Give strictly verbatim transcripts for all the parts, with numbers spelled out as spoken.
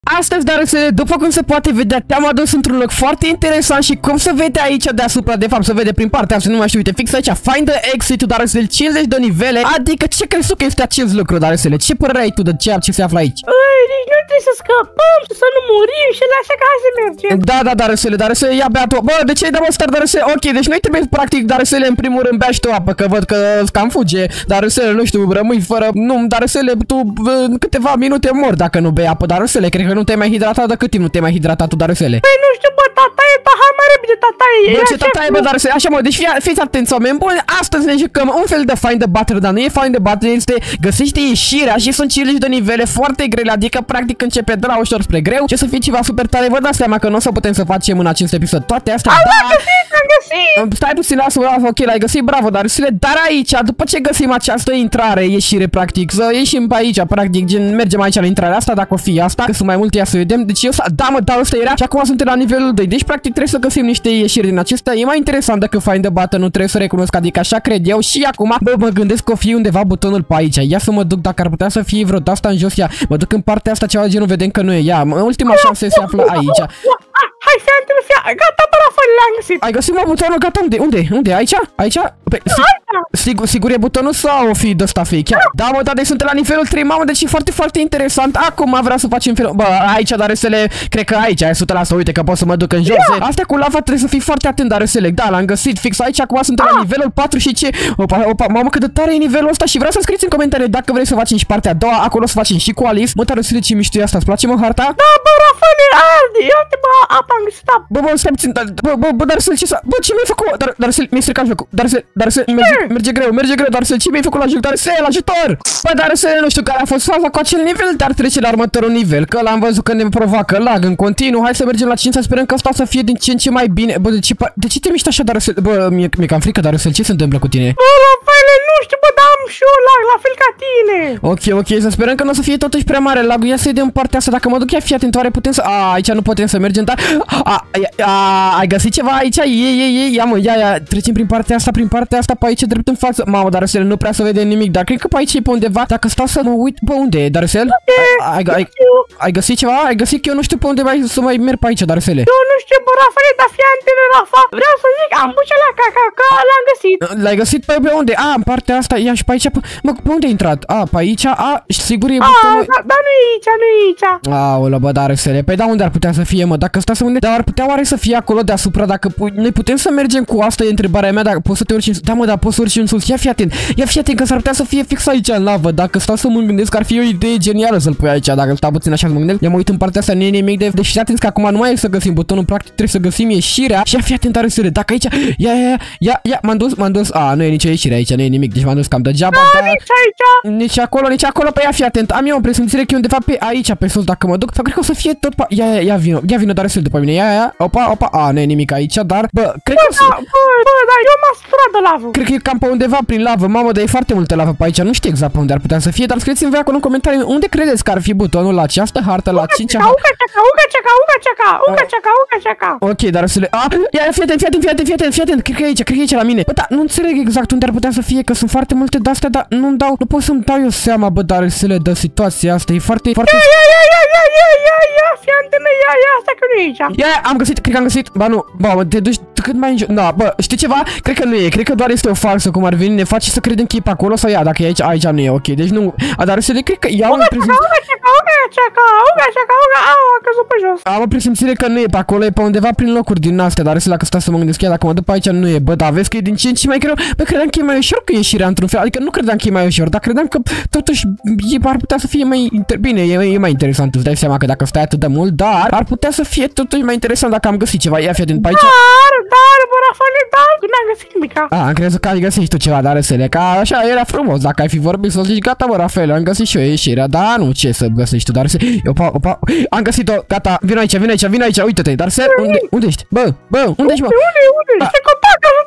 Astăzi, dar după cum se poate vedea, te-am adus într-un loc foarte interesant și cum se vede aici deasupra, de fapt se vede prin partea asta, nu mai știu, uite, fix aici, find the exit, dar sunt cincizeci de nivele, adică ce crezi tu că este acest lucru, dar ce părere ai tu de ceea ce se află aici? Ei, deci noi trebuie să scăpăm și să nu murim și la așa ca hai să mergem. Da, da, dar să le, dar să ia bea tu. Bă, de ce ai dat star, dar să, ok, deci noi trebuie practic, dar să le în primul rând bea și tu apă, că văd că cam fuge, dar să nu știu, rămâi fără, nu, dar să le, tu în câteva minute mor dacă nu bei apă, dar să le, cred că nu te mai hidratat. De cât timp nu te mai hidratat tu, Darusele? Păi nu știu, bă, tataie, ta, hai mai repede, tataie. Bă, ce tataie, bă, Darusele? Așa, mă, deci fii, fiți atenți, oameni buni, astăzi ne jucăm un fel de find the battle, dar nu e find the battle, este găsește ieșirea și sunt cincizeci de nivele foarte grele, adică practic începe de la ușor spre greu. Ce să fie ceva super tare, vă dați seama că nu o să putem să facem în acest episod toate astea, am dar... găsit, am găsit. Stai puțin, lasă, lasă, ok, l-ai găsit, bravo, Darusele, dar aici, după ce găsim această intrare, ieșire, practic, să ieșim pe aici, practic, gen, mergem aici la intrarea asta, dacă o fi asta, că sunt mai multe, ia să vedem, deci eu da, mă, dar ăsta era și acum suntem la nivelul doi. Deci practic trebuie să găsim niște ieșiri din acestea. E mai interesant decât find the battle, nu trebuie să recunosc, adică așa cred eu. Și acum, bă, mă gândesc că o fi undeva butonul pe aici. Ia să mă duc dacă ar putea să fie vreo de asta în jos. Ia, mă duc în partea asta, ceva de genul, vedem că nu e. Ia, ultima șansă se află aici. Hai, fii atent, fii, gata, bă, Rafael, l-am găsit. Ai găsit, mă, butonul, gata, unde? Unde? Unde? Aici? Aici? Sigur, sigur e butonul sau o fi de ăsta fake? Da, mă, dar deci suntem la nivelul trei, mamă, deci e foarte, foarte interesant. Acum vreau să facem felul. Bă, aici, dar să le, cred că aici, ai o sută la sută, uite că pot să mă duc în jos. Yeah. Astea cu lava trebuie să fii foarte atent, dar select. Da, l-am găsit fix aici, acum suntem ah. la nivelul patru și ce? Opa, opa, mamă, cât de tare e nivelul ăsta și vreau să scrieți în comentarii dacă vrei să facem și partea a doua, acolo să facem și cu Alice. Mă, tare să ce mișto e asta, îți place, mă, harta? Da, bă, Rafael, arde, ia-te, bă, apa am găsit apă. Bă, bă, stai puțin, bă, bă, bă, dar să ce să, bă, ce mi-ai făcut? Dar, dar să mi-ai stricat jocul. Dar să, dar să merge, merge greu, merge greu, dar să ce mi-ai făcut la joc? Dar să la ajutor. Bă, dar să nu știu care a fost faza cu acel nivel, dar trece la următorul nivel, că l-am văzut că ne provoacă lag în continuu. Hai să mergem la cinci, să sperăm că asta să fie din ce în ce mai bine. Bă, de ce, de ce te miști așa, dar să, bă, mi-e mi cam frică, dar să ce se întâmplă cu tine? Bă, Rafael, nu știu, bă, dar am și eu lag, la fel ca tine. Ok, ok, să sperăm că nu o să fie totuși prea mare lagul. Ia să-i dăm partea asta, dacă mă duc, ia fii atent, oare putem să... A, aici nu putem să mergem, dar... A, a, ai găsit ceva aici? Ie, ie, ie, ia mă, ia, ia, trecem prin partea asta, prin partea asta, pe aici, drept în față. Mamă, Darusel, nu prea să vedem nimic, dar cred că pe aici e pe undeva. Dacă stau să mă uit, pe unde e, Darusel? Ai, ai, ai găsit ceva? Ai găsit că eu nu știu pe unde mai să mai merg pe aici, Darusele. Eu nu știu, bă, Rafael, dar fii atent, Rafa. Vreau să zic, am pus la caca, că l-am găsit. L-ai găsit pe, pe unde? A, în partea asta, ia și pe aici, pe... Mă, pe unde ai intrat? A, pe aici, a, sigur e butonul... A, dar nu e aici, nu e aici. Aolă, bă, Darusele, păi da, unde ar putea să fie, mă? Dacă stai să unde... Dar ar putea oare să fie acolo deasupra, dacă noi putem să mergem cu asta, e întrebarea mea, dacă poți să te urci în sus. Da, mă, dar poți să urci în sus. Ia fi atent. Ia fi atent că s-ar putea să fie fix aici în lavă. Dacă stau să mă gândesc că ar fi o idee genială să-l pui aici. Dacă stau puțin așa să mă gândesc. Ia mă uit în partea asta, nu e nimic de... Deci atent că acum nu mai e să găsim butonul, practic trebuie să găsim ieșirea. Și ia fi atent, Darusele. Dacă aici... Ia, ia, ia, ia, m-am dus, m-am dus. A, nu e nicio ieșire aici, nu e nimic. Deci m-am dus cam degeaba, dar... Nici aici. Nici acolo, nici acolo, pe ia fi atent. Am eu o presimțire că e undeva pe aici, pe sus, dacă mă duc. Sau cred că o să fie tot pe... Ia, ia, ia vino. Ia vino, Darusele, după mine. Ia, ia, opa, opa. A, nu e nimic aici, dar... Bă, cred că... Bă, bă, dar eu m-am săturat de lavă. Cred că e cam pe undeva prin lavă, mamă, dar e foarte multă lavă pe aici, nu știu exact pe unde ar putea să fie, dar scrieți-mi voi acolo în comentarii unde credeți că ar fi butonul la această hartă, la cincea. Uca, ceaca, uca, ceaca, uca, ceaca, uca, ceaca, uca, ceaca. Ok, dar să le... A, ia, fii atent, fii atent, fii atent, fii atent, fii atent, cred că e aici, cred că e aici la mine. Bă, da, nu înțeleg exact unde ar putea să fie, că sunt foarte multe de-astea, dar nu-mi dau, nu pot să-mi dau eu seama, bă, dar să le dă situația asta, e foarte, foarte... Ia, ia, ia, ia, ia, ia, ia, ia, fii atent, ia, ia, asta că nu e aici. Ia, am găsit, cred că am găsit, ba nu, bă, te duci cât mai înjur, da, bă, știi ceva? Cred că nu e, cred că doar este o falsă, cum ar veni, ne face să credem că e pe acolo sau ia, dacă e aici, aici nu e, ok, deci nu, a, dar să le cred că iau în presimțire. Uga, ceaca, uga, ceaca, uga, ceaca, uga, au, a căzut pe jos. Am o presimțire că nu e pe acolo, e pe undeva prin locuri din astea, dar să dacă stau să mă gândesc, dacă mă duc pe aici nu e, bă, da, vezi că e din ce în ce mai greu, bă, credeam că e mai ușor că ieșirea într-un fel, adică nu credeam că e mai ușor, dar credeam că totuși e, ar putea să fie mai, inter... bine, e, e mai interesant, îți dai seama că dacă stai atât de mult, dar ar putea să fie totuși mai interesant dacă am găsit ceva, ia fii atent pe aici. Dar, dar, bă, Rafael, dar, n-am găsit nimic. A, am crezut că ai găsit tu ceva, dar să le, ca așa era frumos, dacă ai fi vorbit să zici, gata, bă, Rafael, am găsit și eu ieșirea, dar nu, ce să găsești tu, dar să, opa, opa, am găsit-o, gata, vino aici, vino aici, vino aici, uite-te, dar să, unde, unde ești? Bă, bă, unde ești, bă? Unde, unde, unde, ce contact, ajutor!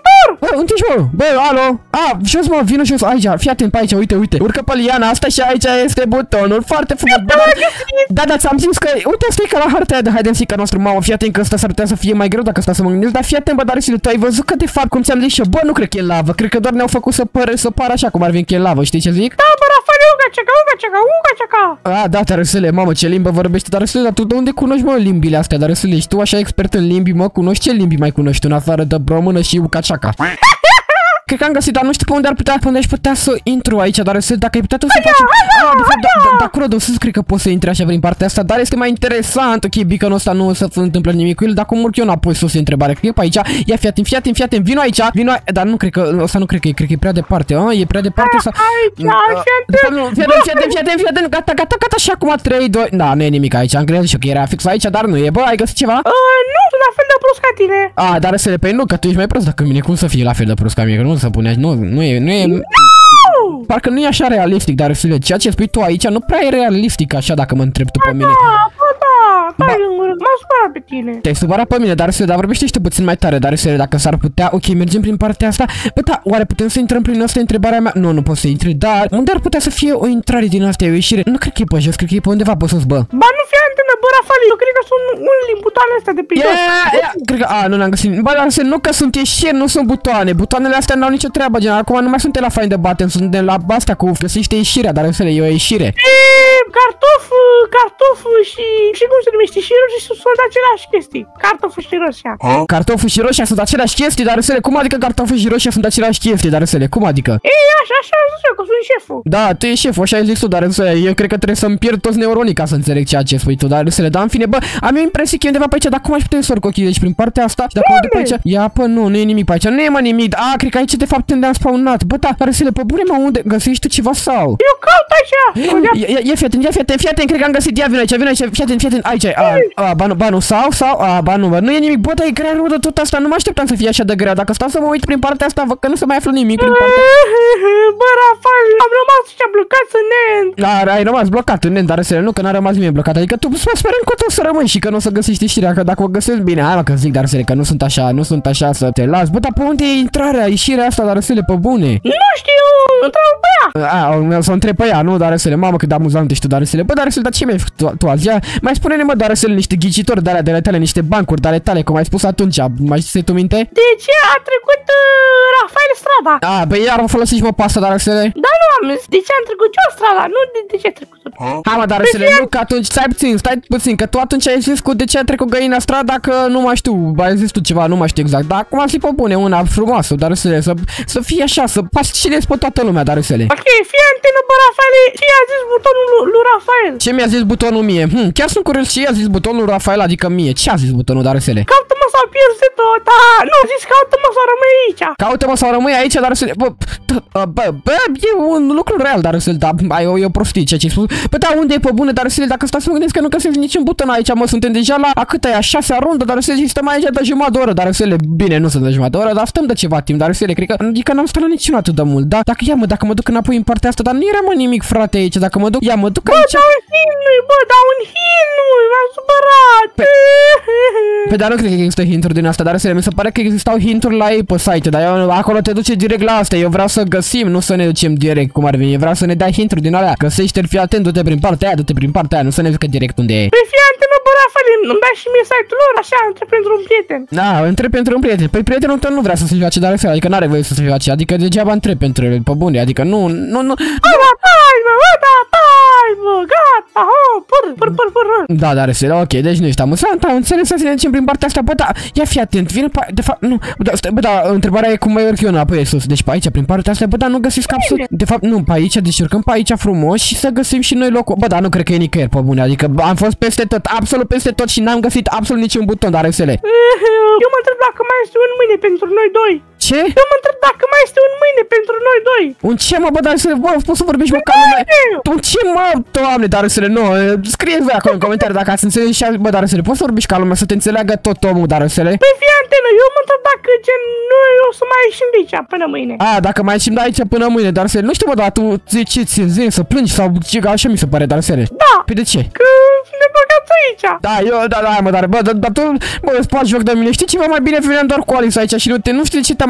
Bă, unde ești, mă? Bă, alo? A, jos, mă, vină jos aici. Fii atent pe aici, uite, uite. Urcă pe liana asta și aici este butonul. Foarte frumos. Bă, da, da, ți-am zis că, uite, asta e ca la harta aia de hide and seek-a noastră. Mamă, fii atent că asta s-ar putea să fie mai greu dacă asta să mă gândesc. Dar fii atent, bă, Daresile, tu ai văzut că de fapt, cum ți-am zis și eu, bă, nu cred că e lavă. Cred că doar ne-au făcut să pare, să pară așa cum ar veni că e lavă. Știi ce zic? Da, bă, Rafael, uga ceca, uga ceca, uga ceca. A, da, Daresile, mamă, ce limbă vorbește Daresile, dar tu de unde cunoști, mă, limbile astea, Daresile? Ești tu așa expert în limbi, mă, cunoști ce limbi mai cunoști în afară de română și ucaceaca? Cred că am găsit, dar nu știu pe unde ar putea, pe unde aș putea să intru aici, dar să, dacă ai putea tu să faci... Ah, de fapt, da, da, da, acolo de sus cred că poți să intri așa prin partea asta, dar este mai interesant, ok, beacon-ul ăsta nu o să întâmplă nimic cu el, dar cum urc eu înapoi sus e întrebare, cred că e pe aici, ia fii atent, fii atent, fii atent, vino aici, vino aici, dar nu cred că, ăsta nu cred că e, cred că e prea departe, a, e prea departe sau... Aici, fii atent, fii atent, fii atent, fii atent, gata, gata, gata, și acum trei, doi, da, nu e nimic aici, am crezut și că era fix aici, dar nu e, bă, ai găsit ceva? Nu, sunt la fel de prost ca tine. A, dar să le pe nu, că tu ești mai prost decât mine, cum să fie la fel de prost ca mine, că nu să pune, nu, nu e, nu e... Parcă nu e așa realistic, dar ceea ce spui tu aici nu prea e realistic așa dacă mă întrebi tu pe mine. Da, bă, da, stai lângă, m-am supărat pe tine. Te-ai supărat pe mine, dar să dar vorbește și puțin mai tare, dar să dacă s-ar putea, ok, mergem prin partea asta. Bă, da, oare putem să intrăm prin asta, întrebarea mea? Nu, nu pot să intri, dar unde ar putea să fie o intrare din asta, o ieșire? Nu cred că e pe jos, cred că e pe undeva pe sus, bă. Ba, nu fie antenă, bă, Rafael, eu cred că sunt unul din butoanele astea de pe jos. Cred că, a, nu l-am găsit. Bă, dar nu că sunt ieșiri, nu sunt butoane. Butoanele astea n-au nicio treabă, gen, acum nu mai suntem la Find the Button, suntem la asta cu găsește ieșirea, dar înțeleg, e o ieșire. E, cartof, cartof și, și cum se numește, și roșii sunt aceleași chestii. Cartoful și roșia. Cartoful și roșia sunt aceleași chestii, dar înțeleg, cum adică cartoful și roșia sunt aceleași chestii, dar înțeleg, cum adică? E, așa, așa am zis eu, că sunt șeful. Da, tu ești șeful, așa ai zis tu, dar înțeleg, eu cred că trebuie să-mi pierd toți neuronii ca să înțeleg ceea ce spui tu, dar înțeleg, dar în fine, bă, am eu impresie că e undeva pe aici, dar cum aș putea să urc ochii, deci prin partea asta, și dacă mă duc pe aici, ia, pă, nu, nu e nimic pe aici, nu e mă nimic, a, cred că aici de fapt unde am spawnat, bă, da, dar înțeleg, pe bune, mă, unde, găsești tu ceva sau? Eu caut aici. Ia, ia, fii atent, ia, fii atent, fii atent, cred că am găsit, ia, vino aici, vino aici, fii atent, fii atent, aici, a, a, banu, banu, sau, sau, a, banu, bă, nu e nimic, bă, dar e grea rău de tot asta, nu mă așteptam să fie așa de grea, dacă stau să mă uit prin partea asta, văd că nu se mai află nimic prin partea. Bă, Rafael, am rămas aici blocat în end. Da, ai rămas blocat în end, dar nu că n-a rămas nimeni blocat, adică tu sperăm că tu o să rămâi și că nu o să găsești ieșirea, că dacă o găsești bine, hai mă că zic, dar că nu sunt așa, nu sunt așa să te las, bă, dar pe unde e intrarea, ieșirea asta, dar pe bune? Nu știu, întreabă pe ea. A, să întreb pe ea, nu, dar mamă cât de amuzant ești tu, dar bă, dar dar ce mi-ai făcut tu, tu azi? Ia, mai spune-ne, mă, dar niște ghicitori de ale de ale tale, niște bancuri de ale tale, cum ai spus atunci, mai știi tu minte? De ce a trecut uh, Rafael strada? A, bă, iar folosești mă pasta, dar Da, nu am zis, de ce am trecut eu strada, nu de, de ce a trecut. Hai mă, dar nu, că atunci, stai puțin, stai puțin, că tu atunci ai zis cu de ce a trecut găina strada, că nu mai știu, ai zis tu ceva, nu mai știu exact, dar acum am zis pe bune, una frumoasă, dar să, să, să fie așa, să pascilezi pe toată lumea, dar să le. Ok, fie antenă, bă, Rafael, ce i-a zis butonul lui, lui Rafael? Ce mi-a zis butonul mie? Hm, chiar sunt curios ce i-a zis butonul lui Rafael, adică mie, ce a zis butonul, dar să le? Caută-mă sau pierzi tot, da, nu, zis caută-mă sau rămâi aici. Caută-mă sau rămâi aici, dar să le, bă, bă, bă, e un lucru real, dar să le, da, e o prostie ceea ce ai spus. Bă, da, unde e pe bune, dar să le, dacă stau să mă gândesc că nu găsesc niciun buton aici, mă, suntem deja la, a câta e, a șasea rundă, dar să le, stăm aici de jumătate de oră, dar să le, bine, nu sunt de jumătate de oră, dar stăm de ceva timp, dar să le, cred că, adică n-am stat la niciun atât de mult, da, dacă, ia mă, dacă mă duc înapoi în partea asta, dar nu era, mă, nimic, frate, aici, dacă mă duc, ia, mă duc aici. Bă, da, un hint, bă, da, un hint, m-am supărat. Pe dar nu cred că există hinturi din asta, dar să le, mi se pare că existau hinturi la ei pe site, dar eu, acolo te duce direct la asta, eu vreau să găsim, nu să ne ducem direct cum ar veni, eu vreau să ne dai hinturi din alea, găsește-l, fii atent, du-te prin partea aia, du-te prin partea aia, nu să ne ducă direct unde e. Păi fii antenă, bă, Rafael, îmi dai și mie site-ul lor, așa, întreb pentru un prieten. Da, întreb pentru un prieten, păi prietenul tău nu vrea să se joace, dar fel, adică n-are voie să se joace, adică degeaba întreb pentru el, pe bune, adică nu, nu, nu. Bă, da, tai, bă, bă, da, tai, bă, gata, ho, păr, păr, păr, păr. Da, dar este, ok, deci nu ești amuzant, am înțeles să ne ducem prin partea asta, bă, da, ia fii atent, vine pe, de fapt, nu, bă, da, stai, bă, da, întrebarea e cum mai urc eu înapoi sus, deci pe aici, prin partea asta, bă, da, nu găsesc absolut, de fapt, nu, pe aici, deci urcăm pe aici frumos și să găsim și noi locul, bă, da, nu cred că e nicăieri, pe bune, adică am fost peste tot, absolut peste tot și n-am găsit absolut niciun buton, dar resele. Eu mă întreb dacă mai este un mâine pentru noi doi. Ce? Eu mă întreb dacă mai este un mâine pentru noi doi. Un ce, mă, bă, dar să, bă, poți să vorbești, mă, ca lumea. Un ce, mă, doamne, dar să le, nu, scrieți voi acolo în comentarii dacă ați înțeles și, bă, dar să le, poți să vorbești ca lumea, să te înțeleagă tot omul, dar să le. Păi fii antenă, eu mă întreb dacă, gen, noi o să mai ieșim de aici până mâine. A, dacă mai ieșim de aici până mâine, dar să le, nu știu, bă, dar tu zici ce ți zi să plângi sau ce, așa mi se pare, dar să le. Da. Păi de ce? Că ne băgați aici. Da, eu, da, da, mă, dar, bă, dar, dar tu, bă, îți faci joc de mine, știi ceva mai bine, veneam doar cu Alex aici și nu te, nu știu de ce te-am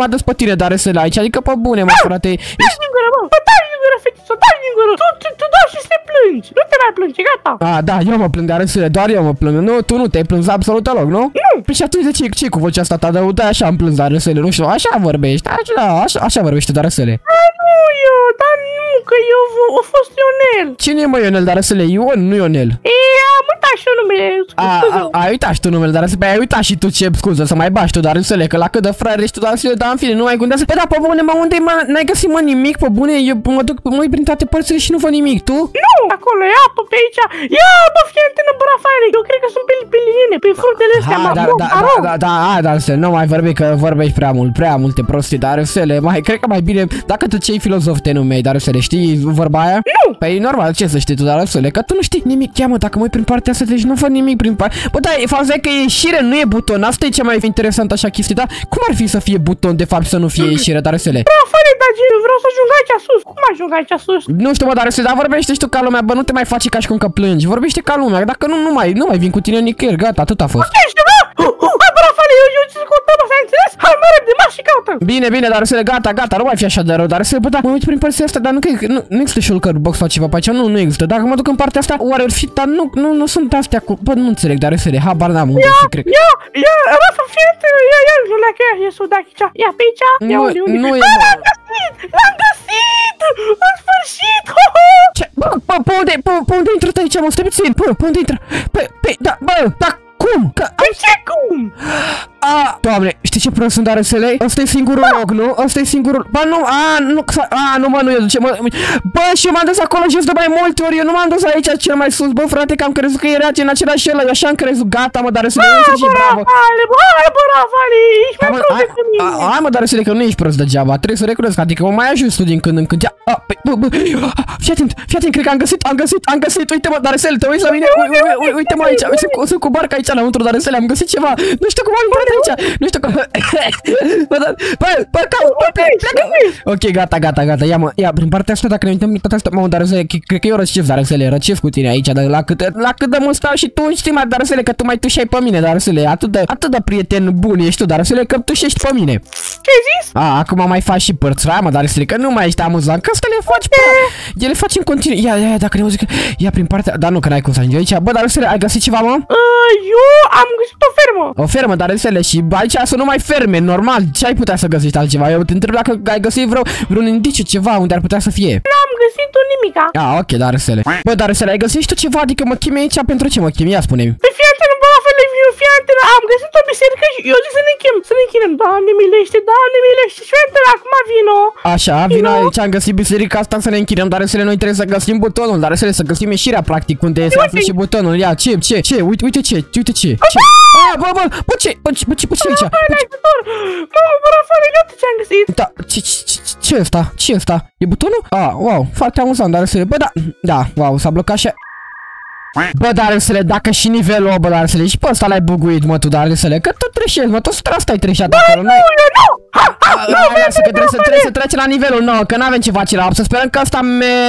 mă adus pe tine, dar să aici, adică pe bune, mă, frate. Taci din gură, mă, bă, taci din gură, fetiță, taci din gură. Tu, tu, tu doar și să te plângi, nu te mai plângi, gata. A, da, eu mă plâng, dar să doar eu mă plâng. Nu, tu nu te-ai plâns absolut deloc, nu? Nu. Păi și atunci de ce, ce cu vocea asta ta? Da, așa am plâns, dar răsele, nu știu, așa vorbești, așa, așa, așa vorbește, dar răsele. Nu, eu, dar nu, că eu a fost Ionel. Cine e, mă, Ionel, dar răsele? Ion, nu Ionel. E, am uitat și eu numele. A, a, ai uitat și tu numele, dar răsele, ai uitat și tu ce scuză să mai bași tu, dar răsele, că la cât de fraier ești tu, dar răsele, dar în fine, nu mai gândească. Păi da, pe bune, mă, unde n-ai găsit, mă, nimic, pe bune, eu mă duc, mă uit prin toate părțile și nu văd nimic, tu? Nu, acolo e apă pe aici. Ia, bă, fii antenă, bă, Rafaele, eu cred că sunt pe, pe linine, pe fructele astea, mă, da, da, da, da, da, da, da, răsele, nu mai vorbi că vorbești prea mult, prea multe prostii, dar răsele, mai, cred că mai bine, dacă tu cei filozof te numei, dar răsele, știi vorba aia? Nu! Păi normal, ce să știi tu, dar răsele, că tu nu știi nimic, ia mă, dacă mă uit prin partea asta, deci nu văd nimic prin partea. Bă, da, e faza că e ieșire, nu e buton, asta e cea mai interesant așa chestie, dar cum ar fi să fie buton, de fapt, să nu fie ieșire, dar răsele? Rafaele, dar vreau să ajung aici sus, cum ajung aici sus? Nu știu, mă, dar răsele, dar vorbește și tu ca lumea, bă, nu te mai faci ca și cum că plângi, vorbește ca lumea, dacă nu, nu mai, nu mai vin cu tine nicăieri, gata, atât a fost. Ești, bă? Hai, bă, Rafaele, eu, eu ce să căutăm, s-a înțeles? Hai, mă, repede, mă, și caută. Bine, bine, dar răsele, gata, gata, nu mai fi așa de rău, dar răsele, bă, da, mă uit prin partea asta, dar nu cred că, nu, nu există shulker box sau ceva pe aici, nu, nu există, dacă mă duc în partea asta, oare ar fi, dar nu, nu, nu sunt astea cu, bă, nu înțeleg, dar răsele, habar n-am unde să cred. Ia, ia, Rafa, fii antenă, ia, ia, nu le-a că ia, să dai aici, ia, pe aici, ia, unde, unde? Nu e, l-am găsit, l-am găsit, în sfârșit, ho, ho. Ce? Bă, bă, pe unde, pe, pe unde intră aici, mă, stai puțin, bă, pe unde intră? Pe, pe, da, bă, da, cum? Că, Pe ce cum? a, doamne, știi ce prost sunt aresele? Ăsta e singurul loc, nu? Ăsta e singurul... Ba, nu, a, nu, a, nu, mă, nu, eu duce, mă... Bă, și eu m-am dus acolo jos de mai multe ori, eu nu m-am dus aici cel mai sus, bă, frate, că am crezut că era în același ăla, eu așa am crezut, gata, mă, dar aresele, nu știu și bravo. Bă, bă, Rafaele, ești mai prost decât mine. Hai, mă, dar aresele, că nu ești prost degeaba, trebuie să recunosc, adică mă mai ajut tu din când în când, ia, a, bă, bă, fii atent, fii atent, cred că am găsit, am găsit, am găsit, uite, mă, dar aresele, te uiți la mine, uite, mă, aici, sunt cu barca aici înăuntru, dar aresele, am găsit ceva, nu știu cum am intrat aici, nu știu cum... Bă, bă, bă, plecă! Ok, gata, gata, gata, ia mă, ia, prin partea asta, dacă ne uităm prin partea asta, mă, dar răsele, cred că eu răcesc, dar răsele, răcesc cu tine aici, dar la cât, la cât de mult stau și tu știi, mai, dar răsele, că tu mai tușeai pe mine, dar răsele, atât de, atât de prieten bun ești tu, dar răsele, că tușești pe mine. Ce-ai zis? A, acum mai faci și părți, hai, mă, dar răsele, că nu mai ești amuzant, că asta le faci, bă, ele le faci în continuu, ia, ia, dacă ne auzi, ia prin partea, dar nu, că n-ai cum să ajungi aici, bă, dar răsele, ai găsit ceva, mă? Eu am găsit o fermă. O fermă, dar răsele, și aici sunt numai ferme, normal, ce ai putea să găsești altceva? Eu te întreb dacă ai găsit vreo, vreun indiciu, ceva unde ar putea să fie. N-am găsit un nimica. Ah, ok, dar răsele. Bă, dar răsele, ai găsit tu ceva? Adică mă chemi aici pentru ce mă chemi? Ia spune-mi. Păi fii antenă, bă, Rafaele, eu fii antenă, am găsit o biserică și eu zic să ne închem, să ne închinăm. Doamne milește, Doamne milește, și fii antenă, acum vino. Așa, vino aici, am găsit biserica asta să ne închinăm, dar răsele, noi trebuie să găsim butonul, dar răsele, să găsim ieșirea, practic, unde se află și butonul. Ia, ce, ce, ce, uite, uite ce, uite ce, ce. Ah, bă, bă, bă, ce, bă, ce, bă, ce, bă, ce aici? Mamă, bă, Rafaele, uite ce am găsit. Da, ce, ce, ce, ce e ăsta? Ce e ăsta? E butonul? Ah, wow, foarte amuzant, dar răsele, bă, da, da, wow, s-a blocat și... Bă, dar răsele, dacă și nivelul, bă, dar răsele, și pe ăsta l-ai buguit, mă, tu, dar răsele, că tu treșezi, mă, tot asta ai treșat acolo, nu, eu nu! Lasă că trebuie să, trebuie să trece la nivelul nou, că n-avem ce face la opt, să sperăm că ăsta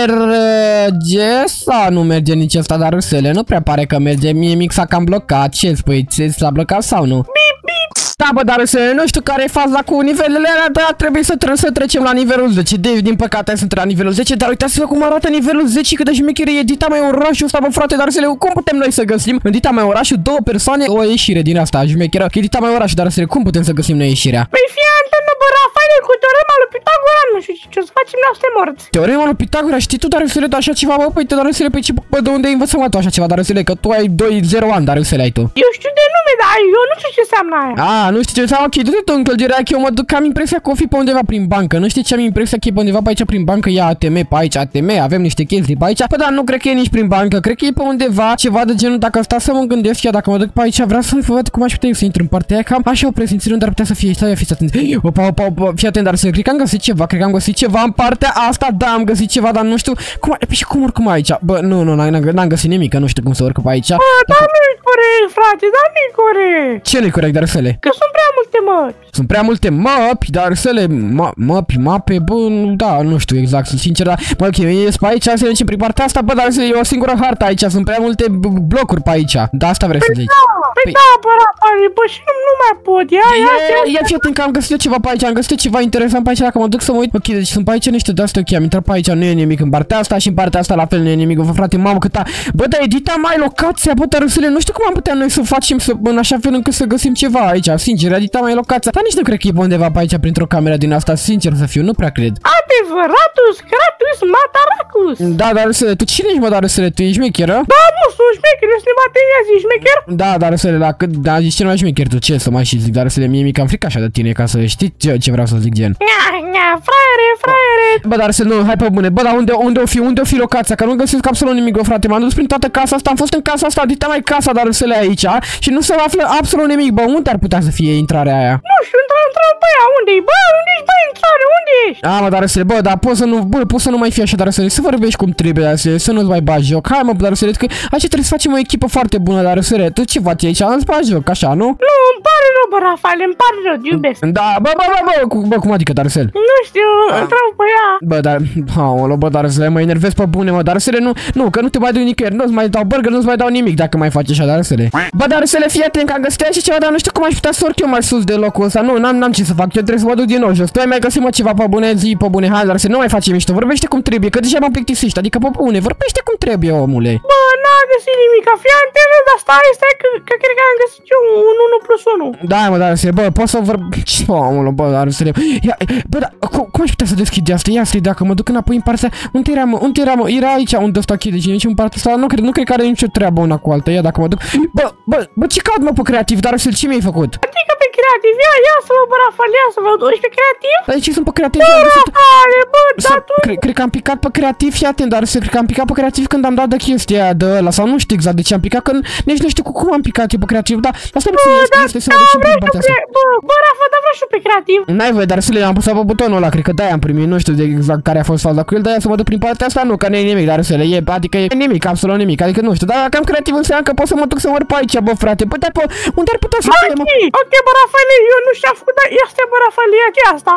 merge sau nu merge nici ăsta, dar răsele, nu prea pare că merge, mie mic s-a cam blocat, ce spui, s-a blocat sau nu? Bip, bip! Da, bă, dar răsele, nu știu care e faza cu nivelele alea, dar trebuie să, trebuie să trecem la nivelul zece, Dave, din păcate sunt la nivelul zece, dar uitați-vă cum arată nivelul zece, cât de șmecher e Dita mai orașul ăsta, bă, frate, dar răsele, cum putem noi să găsim în Dita mai orașul două persoane, o ieșire din asta, șmecheră, că e Dita mai orașul, dar răsele, cum putem să găsim noi ieșirea? Păi fii antenă, bă, Rafaele, cu teorema lui Pitagora, nu știu ce să facem, noi suntem morți. Teorema lui Pitagora, știi tu, dar răsele, așa ceva, bă, păi, dar răsele, pe ce, bă, de unde ai învățat, mă, tu așa ceva, dar răsele, că tu ai doi zero ani, dar răsele ai tu. Eu știu de nume, dar eu nu știu ce înseamnă aia. A, nu știu ce înseamnă, ok, du-te tu în clădirea, că eu mă duc, am impresia că o fi pe undeva prin bancă, nu știi ce am impresia că e pe undeva pe aici prin bancă, ia A T M pe aici, A T M, avem niște chestii pe aici, păi dar nu cred că e nici prin bancă, cred că e pe undeva ceva de genul, dacă stau să mă gândesc, ia, dacă mă duc pe aici, vreau să văd cum aș putea să intru în partea aia, cam așa o presimțire unde ar putea să fie, stai, fiți atent, opa, opa, opa, fii atent, dar să cred că am găsit ceva, cred că am găsit ceva în partea asta, da, am găsit ceva, dar nu știu, cum, și cum urcum aici, bă, nu, nu, n-am găsit nimic, nu știu cum să urc pe aici. Bă, dar nu-i corect, frate, dar nu-i corect. Ce nu-i corect, dar răsele? Că sunt prea multe măpi. Sunt prea multe măpi, dar răsele, măpi, mape, bă, da, nu știu exact, sunt sincer, dar, mă, ok, ies pe aici, să mergem prin partea asta, bă, dar răsele, e o singură hartă aici, sunt prea multe blocuri pe aici, da, asta vrei să zici. Da, păi da, bă, Rafale, bă, și nu, nu mai pot. Ia, ia, ia. Ia, fii atent că am găsit eu ceva pe aici, am găsit eu ceva interesant pe aici, dacă mă duc să mă uit. Ok, deci sunt pe aici niște de-astea, ok, am intrat pe aici, nu e nimic în partea asta și în partea asta la fel nu e nimic, bă, frate, mamă, cât a... Bă, dar edita mai locația, bă, Darusele, nu știu cum am putea noi să facem să, în așa fel încât să găsim ceva aici, sincer, edita mai locația. Dar nici nu cred că e undeva pe aici printr-o cameră din asta, sincer să fiu, nu prea cred. Adevăratus, Kratus, Mataracus. Da, Darusele, tu cine ești, mă, Darusele, tu ești șmecheră? Da, nu, sunt șmecher, eu sunt bateria, zici șmecher? Da, Darusele, la cât, da, zici cel mai șmecher, tu ce să mai și zic, Darusele, mie mi cam frică așa de tine, ca să știi ce, ce vreau să zic, gen. Nia, nia, fraiere, fraiere. Bă, Darusele, nu, hai pe bune, bă, dar unde, unde o fi, unde o fi locația, că nu găsesc absolut nimic, bă, frate, m-am dus prin toată casa asta, am fost în casa asta, dita mai casa, Darusele, aici, și nu se află absolut nimic, bă, unde ar putea să fie intrarea aia? Nu știu, într-o, într-o, bă, unde-i, bă, unde-i, bă, intrare, unde ești? A, mă, Darusele, bă, dar poți să nu, bă, poți să nu mai fie așa, Darusele, să vorbești cum trebuie, Darusele, să nu-ți mai bagi joc. Hai, mă, Darusele, că aici trebuie să facem o echipă foarte bună, Darusele, tu ce faci aici? Nu-ți bagi joc, așa, nu? Nu, îmi pare rău, bă, Rafale, îmi pare rău, te iubesc. Da, bă, bă, bă, bă, cu, bă, cum adică, Darusele? Nu știu, într-o, bă, ea. Bă, dar, aoleu, bă, Darusele, mă enervez pe bune, mă, Darusele, nu, nu, că nu te mai duc nicăieri, nu-ți mai dau burger, nu-ți mai dau nimic dacă mai faci așa, Darusele. Bă, Darusele, fii atent că am găsit aici ceva, dar nu știu cum aș putea să urc eu mai sus de locul ăsta, nu, n-am, n-am ce să fac, eu trebuie să mă duc din nou jos. Tu ai mai găsit, mă, ceva pe bune, zi pe bune, hai, Darusele, nu mai face mișto, vorbește cum trebuie, că deja m-am plictisit, adică pe bune, vorbește cum trebuie, omule. Bă, n-am găsit nimic, fii atent, dar stai, stai, că, că cred că am găsit eu un unu plus unu. Da, mă, Darusele, bă, poți să vorbești, omule, bă, Darusele, ia, bă, dar, cum, cum aș putea să deschid asta? Ia să-i dacă mă duc înapoi în partea, unde era, mă, unde era, mă, era aici, unde ăsta chide, deci nici în partea asta, nu cred, nu cred că are nicio treabă una cu alta, ia dacă mă duc, bă, bă, bă, ce caut, mă, pe creativ, Darusele, ce mi-ai făcut? Adică pe creativ, ia, ia să vă, bă, Rafale, ia să vă duci pe creativ? Dar de ce sunt pe creativ? Bă, Rafale, bă, dar tu... Cred, cred că am picat pe creativ, fii atent, dar să cred că am picat pe creativ când am dat de chestia aia de ăla, sau nu știu exact de ce am picat, că nici nu știu cu cum am picat eu pe creativ, dar asta nu se este să mă duc prin partea asta. Bă, bă, Rafa, dar vreau și pe creativ. N-ai voie, dar să le am pus pe butonul ăla, cred că de-aia am primit, nu știu de exact care a fost faza cu el, de-aia să mă duc prin partea asta, nu, că nu e nimic, dar să le e, adică e nimic, absolut nimic, adică nu știu, dar dacă am creativ înseamnă că pot să mă duc să urc pe aici, bă, frate, putea pe unde ar putea să fie, mă? Ok, bă, Rafaele, eu nu știu ce-a făcut, dar ia stai, bă, Rafaele, ia ce asta?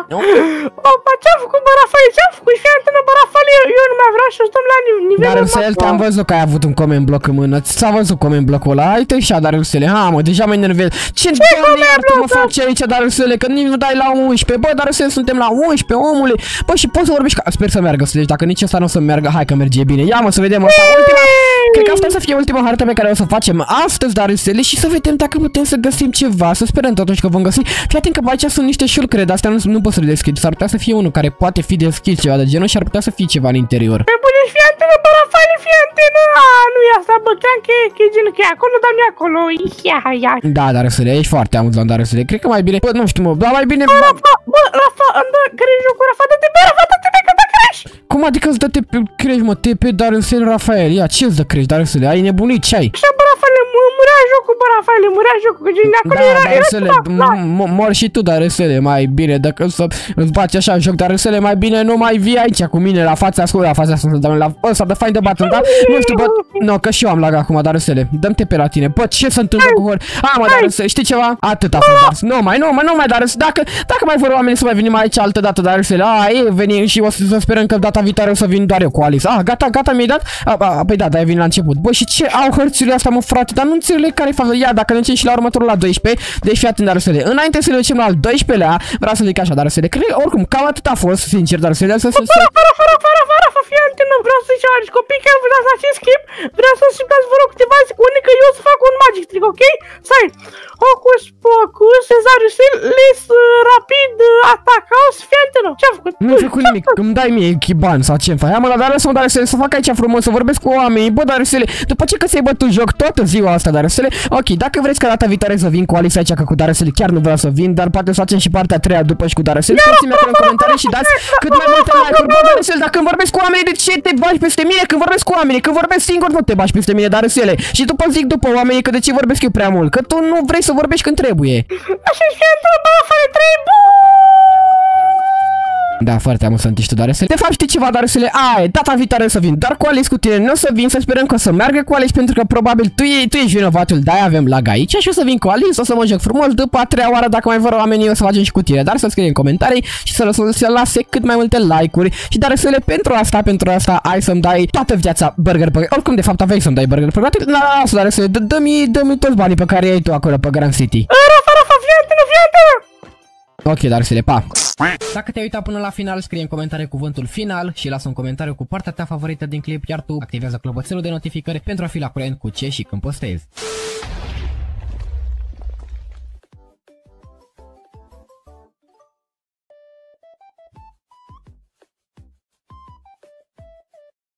Bă, ce-a făcut, bă, Rafaele, ce-a făcut? Fii atentă, bă, Rafaele, eu nu mai vreau să stăm la nivelul Dar Rusel, te-am văzut că ai avut un comment bloc în mână, ți-a văzut comment blocul ăla, ai tăișat, dar Rusele, ha, mă, deja mă enervez. Ce doamne mă faci aici, dar Rusele, că nici nu dai la unsprezece, bă, dar Rusele, suntem la unsprezece, omule, bă, și poți să vorbești, sper să meargă, deci dacă nici ăsta nu o să meargă, hai că merge bine, ia mă, să vedem asta, ultima, cred că asta să fie ultima hartă pe care o să facem astăzi, dar Rusele, și să vedem dacă putem să găsim ceva, să sperăm totuși că vom găsi. Fii atent că pe aici sunt niște șul, cred, astea nu, nu pot să le deschid, s-ar putea să fie unul care poate fi deschis ceva de genul și ar putea să fie ceva în interior. Pe bune, fii antenă, bă, Rafaele, fii antenă, a, nu e asta, bă, cream că e genul că e acolo, dar nu e acolo, ia, ia. Da, dar Rusele, ești foarte amuzant, dar Rusele, cred că mai bine, bă, nu știu, mă, dar mai bine... Bă, Rafa, bă, Rafa, îmi dă crești jocul, Rafa, dă-te, bă, Rafa, dă-te, bă, că dă crești. Cum adică îți dă te crești, mă, te pe dar Rusele, Rafael, ia, ce îți dă crești, dar Rusele, ai nebunit, ce ai? Așa, bă, Rafaele, murea jocul, bă, Rafaele, murea jocul, că gen de acolo era, era Rusele, mor și tu, dar Rusele, mai bine, dacă să îți baci așa joc, dar Rusele, mai bine nu mai vii aici cu mine la fața ascult, la fața ascult, la ăsta de fain de battle, da? Nu știu, bă, nu, că și eu am lag acum, dar Rusele, dă-mi pe la tine, bă, ce se întâmplă cu hor? A, mă, dar Rusele, știi ceva? Atât a fost, dar nu mai, nu mai, nu mai, dar dacă, dacă mai vor oamenii să mai venim aici altă dată, dar Rusele, a, e, venim și o să sperăm că data viitoare o să vin doar eu cu Alice. Ah, gata, gata, mi-ai dat? A, a, păi da, dar ai venit la început. Bă, și ce au hărțurile astea, mă, frate? Dar nu înțeleg care-i faza. Ia, dacă ne ducem și la următorul la doisprezece, deci fii atent, dar Rusele. Înainte să le ducem la al doisprezecelea, vreau să zic așa, dar Rusele, cred, oricum, cam atât a fost, sincer, dar Rusele, să se... Fără, fără, fără, fără, fără, fără, fii antenă, vreau să zic ceva, deci copii care vreau să acest clip, vreau să simplați, vă rog, câteva secunde că eu o să fac un magic trick, ok? Stai, Hocus Pocus, Cezar Rusel, les rapid, atacaos, fii antenă, ce-am făcut? Nu-mi făcut nimic, îmi dai mie bani sau ce-mi faci? Ia mă, dar lăsă-mă, dar Rusele, să fac aici frumos, să vorbesc cu oamenii, bă, dar Rusele, după ce că ți-ai bătut joc toată ziua asta, dar Rusele, ok, dacă vreți ca data viitoare să vin cu Alice aici, că cu dar Rusele chiar nu vreau să vin, dar poate să facem și partea a treia după și cu dar Rusele, scrieți-mi acolo în comentarii și dați cât mai multe like-uri, bă, dar Rusele, dacă îmi vorbesc cu oamenii, de ce te bagi peste mine? Când vorbesc cu oamenii, când vorbesc singur, nu te bagi peste mine, dar Rusele, și după zic după oamenii că de ce vorbesc eu prea mult, că tu nu vrei să vorbești când trebuie. Așa și într-o bă, fără trei, Da, foarte amuzant ești tu, Darusele. De fapt, știi ceva, Darusele? Ai, data viitoare să vin doar cu Alice cu tine. Nu o să vin, să sperăm că o să meargă cu Alice, pentru că probabil tu, e, tu ești vinovatul, de-aia avem lag aici. Și o să vin cu Alice, o să mă joc frumos. După a treia oară, dacă mai vor oamenii, o să facem și cu tine. Dar să scrie în comentarii și să, să, să lase cât mai multe like-uri. Și Darusele, pentru asta, pentru asta, ai să-mi dai toată viața burger pe... Oricum, de fapt, aveai să-mi dai burger pe gratis. Da, lasă, Darusele, dă-mi, dă-mi toți banii pe care i-ai tu acolo pe Grand City. Rafa, Rafa, fii antenă, fii antenă! Ok, Darusele, pa! Dacă te-ai uitat până la final, scrie în comentarii cuvântul final și lasă un comentariu cu partea ta favorită din clip, iar tu activează clopoțelul de notificări pentru a fi la curent cu ce și când postezi.